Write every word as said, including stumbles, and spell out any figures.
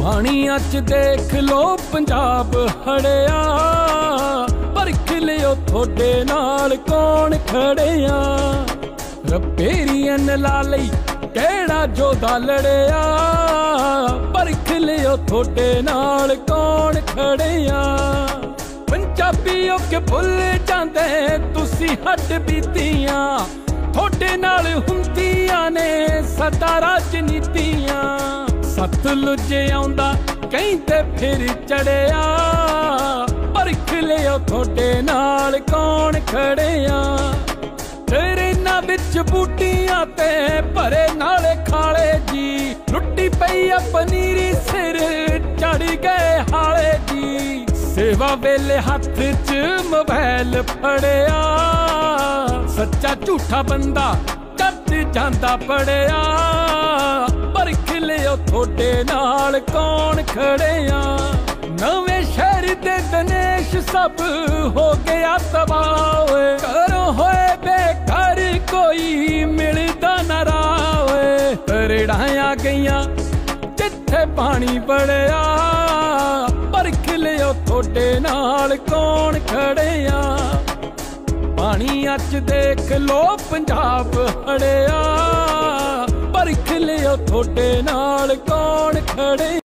पानिया च देख लो पंजाब हड़िया, परख लियो थोड़े नाल कौन खड़िया। रपेरियन ला लई केड़ा जोधा लड़िया, परख लियो थोड़े नाल कौन खड़िया। पंजाबी के भुल जांदे तुसी हट बीतियां, थोड़े नाल हुंदियां ने सदा राजनीतियां। सतलुज आउंदा कहीं ते फिर चढ़िया, परख लियो थोड़े नाल कौन खड़िया। ट्रेनां विच बूटियां ते भरे नाले खाले जी, लुट्टी पई आ पनीरी सिर चढ़ गए हाले जी। सेवा वेले हथ च मोबाइल फड़िया, सच्चा झूठा बंदा कट जांदा पड़िया। परख लियो थोड़े नाल कौन खड़िया। नवे शहर दे गणेश सब हो गया तबाह, करो होए बेघर कोई मिलदा ना राह। तरड़ाया गईयां जिथे पानी बड़िया, परख लियो थोड़े नाल कौन खड़िया। पानिया च देख लो पंजाब हड़िया, परख लियो थोड़े नाल कौन खड़े।